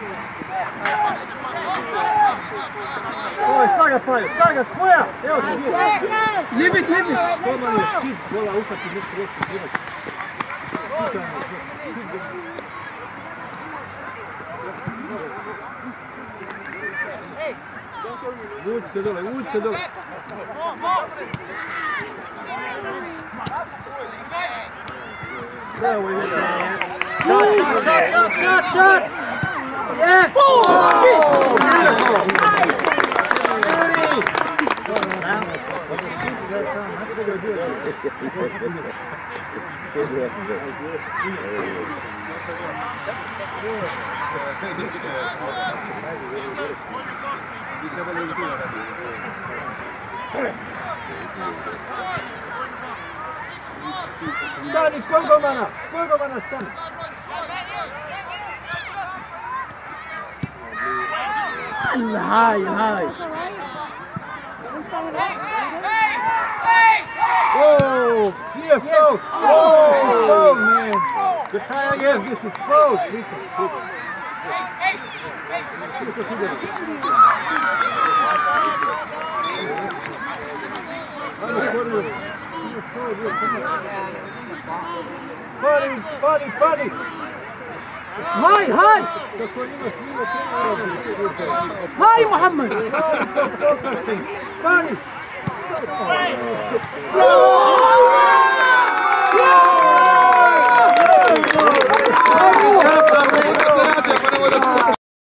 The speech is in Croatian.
Oj, saga Pajo, saga tvoja! Evo ti gdje! Ljibit! Doman je šit, gola uhvati nešto reći, živati. Uđite dole! Bravo je Shot! Yes! Oh, shit! Stani, Kogomana stani! High! Oh, here, folks! Oh, man! Good try again, this is close! Buddy! High! High, Muhammad! Buddy!